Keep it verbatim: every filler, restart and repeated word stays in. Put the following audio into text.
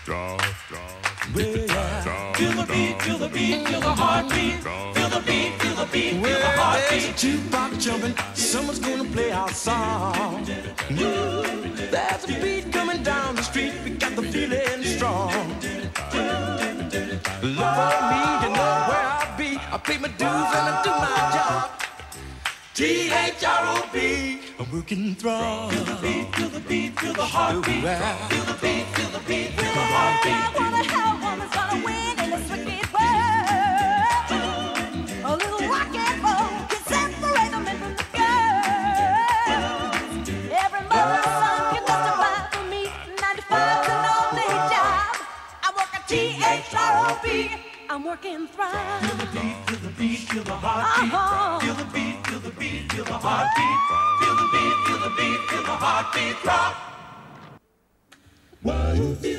Draw, draw, yeah. Feel the beat, feel the beat, feel the heartbeat. Feel the beat, feel the beat, feel the heartbeat. There's a jukebox jumping, someone's gonna play our song. Ooh, there's a beat coming down the street, we got the feeling strong. Look for me to know where I'll be. I pay my dues and I do my job. T H R O P, I'm working through. Feel the beat, feel the beat, feel the heartbeat. Feel the beat, feel the beat, feel the heartbeat. What the hell woman's gonna win in this wicked world? A little rock and roll can separate the men from the girls. Every mother's son can testify for me. ninety-five's an all-day job. I work at T H R O P. I'm working thrive. Feel the beat, feel the beat, feel the heartbeat. Uh-huh. Feel the beat, feel the beat, feel the heartbeat. Feel the beat, feel the beat, feel the heartbeat. Rock.